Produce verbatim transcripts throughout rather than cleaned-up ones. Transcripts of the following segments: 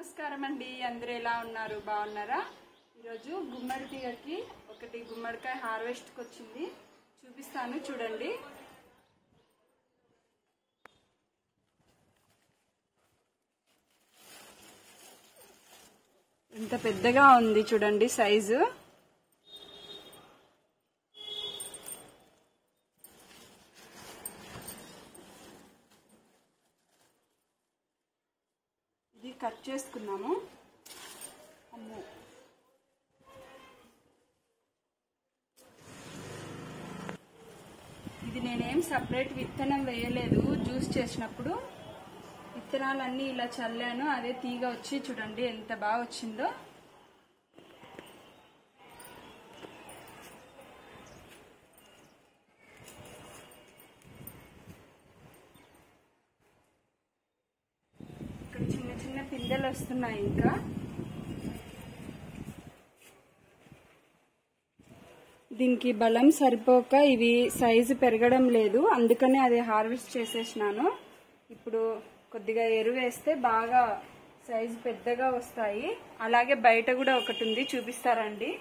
నమస్కారం అండి. అందరూ ఎలా ఉన్నారు? బాగున్నారా? ఈరోజు గుమ్మడి తీగకి ఒకటి గుమ్మడికాయ హార్వెస్ట్కి వచ్చింది, చూపిస్తాను చూడండి. ఎంత పెద్దగా ఉంది చూడండి సైజు. ఇది కట్ చేసుకున్నాము. అమ్మో, ఇది నేనేం సపరేట్ విత్తనం వేయలేదు. జ్యూస్ చేసినప్పుడు విత్తనాలన్నీ ఇలా చల్లాను, అదే తీగ వచ్చి చూడండి ఎంత బాగా వచ్చిందో. ఇక్కడ చిన్న చిన్న పిందెలు వస్తున్నాయి. ఇంకా దీనికి బలం సరిపోక ఇవి సైజు పెరగడం లేదు, అందుకనే అది హార్వెస్ట్ చేసేసినాను. ఇప్పుడు కొద్దిగా ఎరువు వేస్తే బాగా సైజు పెద్దగా వస్తాయి. అలాగే బయట కూడా ఒకటి ఉంది, చూపిస్తారండి.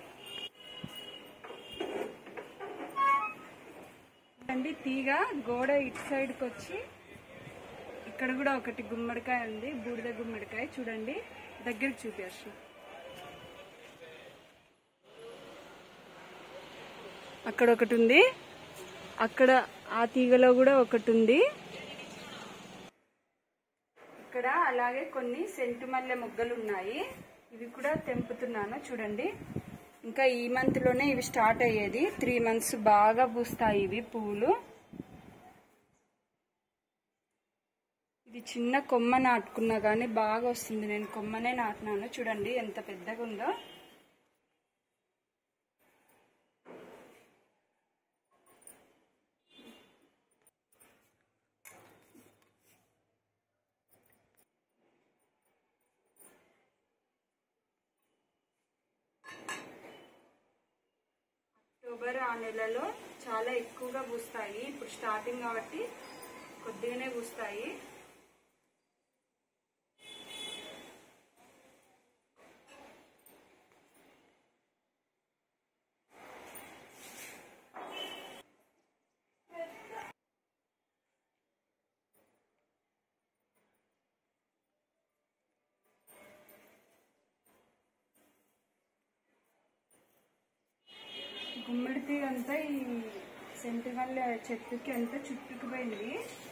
అండి తీగ గోడ ఇటు సైడ్కి వచ్చి ఇక్కడ కూడా ఒకటి గుమ్మడికాయ ఉంది, బూడిద గుమ్మడికాయ. చూడండి దగ్గరికి చూపించు. అక్కడ ఒకటి ఉంది, అక్కడ ఆ తీగలో కూడా ఒకటి ఉంది. ఇక్కడ అలాగే కొన్ని సెంటు మల్లె మొగ్గలు ఉన్నాయి, ఇవి కూడా తెంపుతున్నాను చూడండి. ఇంకా ఈ మంత్ లోనే ఇవి స్టార్ట్ అయ్యేది. త్రీ మంత్స్ బాగా పూస్తాయి ఇవి పువ్వులు. ఇది చిన్న కొమ్మ నాటుకున్నా కానీ బాగా వస్తుంది. నేను కొమ్మనే నాటినాను, చూడండి ఎంత పెద్దగా ఉందో. అక్టోబర్ ఆ నెలలో చాలా ఎక్కువగా పూస్తాయి. ఇప్పుడు స్టార్టింగ్ కాబట్టి కొద్దిగానే పూస్తాయి. గుమ్మడి తీగ అంతా ఈ సెంటు మల్లె చెట్టుకి అంతా చుట్టుకుపోయింది.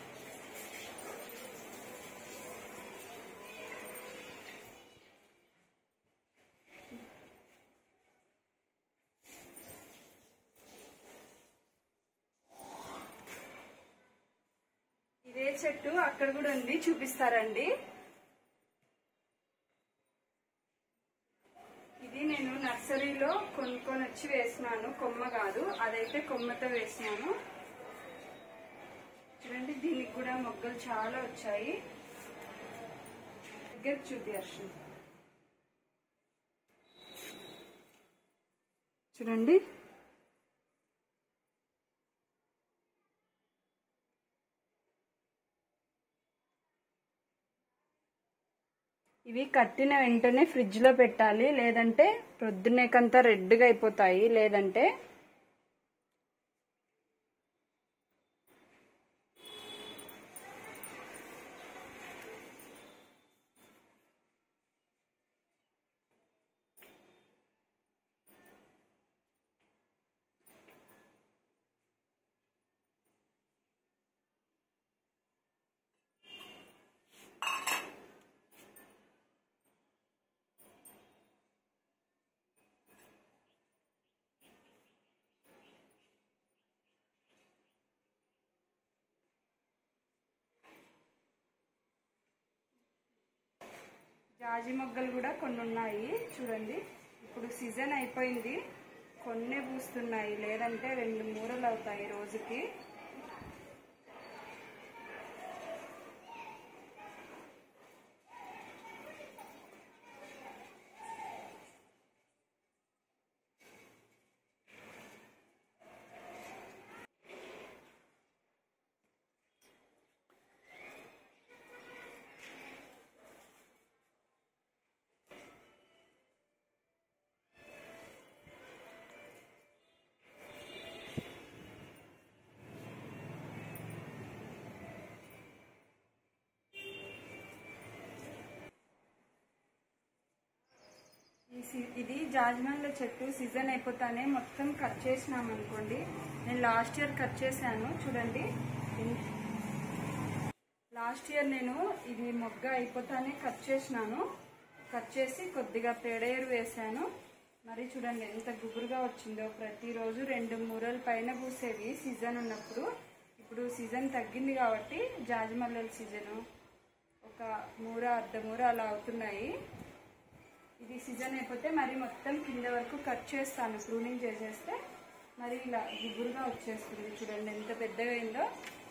ఇదే చెట్టు అక్కడ కూడా ఉంది, చూపిస్తారండి. ఇది నేను నర్సరీలో కొనుక్కొని వచ్చి వేసినాను, కొమ్మ కాదు, అదైతే కొమ్మతో వేసినాను. చూడండి దీనికి కూడా మొగ్గలు చాలా వచ్చాయి. దగ్గర చూపియచ్చు. చూడండి ఇవి కట్టిన వెంటనే ఫ్రిడ్జ్ లో పెట్టాలి, లేదంటే ప్రొద్దునేకంతా రెడ్గా అయిపోతాయి. లేదంటే జాజి మొగ్గలు కూడా కొన్ని ఉన్నాయి చూడండి. ఇప్పుడు సీజన్ అయిపోయింది, కొన్నే పూస్తున్నాయి, లేదంటే రెండు మూరలు అవుతాయి రోజుకి. ఇది జాజిమల్ల చెట్టు సీజన్ అయిపోతానే మొత్తం కట్ చేసినాం అనుకోండి. నేను లాస్ట్ ఇయర్ కట్ చేశాను చూడండి. లాస్ట్ ఇయర్ నేను ఇది మొగ్గ అయిపోతానే కట్ చేసినాను. కట్ చేసి కొద్దిగా పేడ ఎరువు వేసాను. మరి చూడండి ఎంత గుబురుగా వచ్చిందో. ప్రతిరోజు రెండు మూరల పైన పూసేవి సీజన్ ఉన్నప్పుడు. ఇప్పుడు సీజన్ తగ్గింది కాబట్టి జాజిమల్లెల సీజను ఒక మూర అర్ధ మూర అలా అవుతున్నాయి. ఇది సీజన్ అయిపోతే మరి మొత్తం కింద వరకు కట్ చేస్తాను. ప్రూనింగ్ చేసేస్తే మరి ఇలా గుబురుగా వచ్చేస్తుంది. చూడండి ఎంత పెద్దగా అయిందో.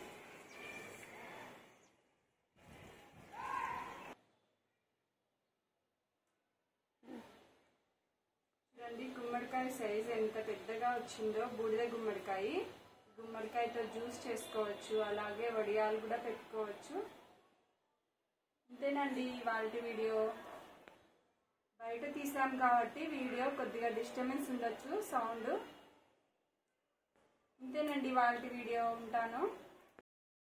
చూడండి గుమ్మడికాయ సైజ్ ఎంత పెద్దగా వచ్చిందో. బూడిద గుమ్మడికాయ. గుమ్మడికాయతో జ్యూస్ చేసుకోవచ్చు, అలాగే వడియాలు కూడా పెట్టుకోవచ్చు. అంతేనండి ఇవాళ వీడియో. బయట తీసాం కాబట్టి వీడియో కొద్దిగా డిస్టర్బెన్స్ ఉండొచ్చు సౌండ్. అంతేనండి ఇవాళ వీడియో. ఉంటాను.